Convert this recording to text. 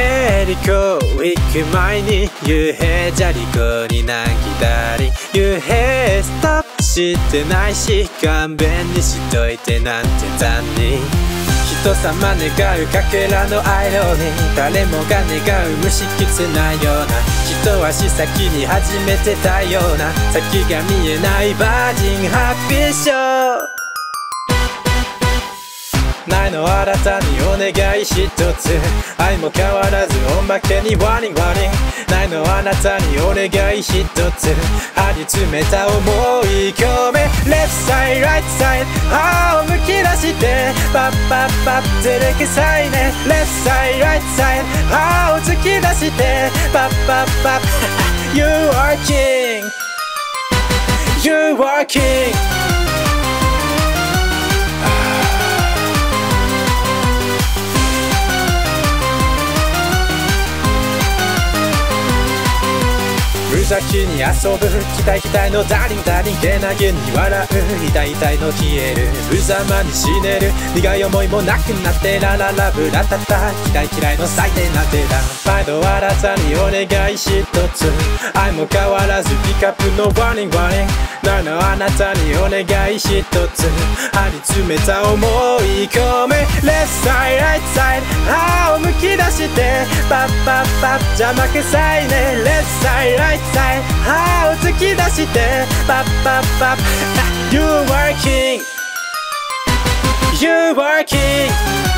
ヘリコ行く前に幽閉じゃりこに何左幽閉ストップしてないし勘弁にしといてなんて残に人様願うかけらのアイロニー誰もが願う無機質なような一足先に始めてたような先が見えないバージンハッピーショーないのあなたにお願い一つ愛も変わらずおまけにワニワニないのあなたにお願い一つ張り詰めた想い込め Left side right side 歯をむき出してパッパッパッ照れくさいね Left side right side 歯を突き出してパッパッパッYou are king You are king無邪気に遊ぶ期待期待のダーリンダーリンけなげに笑う痛い痛いの消える無様に死ねる苦い思いもなくなってラララブラタタ期待嫌いの最低な手だ毎度あなたにお願い一つ愛も変わらずピカップのワニワニなのあなたにお願い一つ張り詰めた想い込め Left side right side 歯をむき出してパッパッパッ邪魔くさいね Left side right side 歯を突き出してパッパッパッ You are king You are king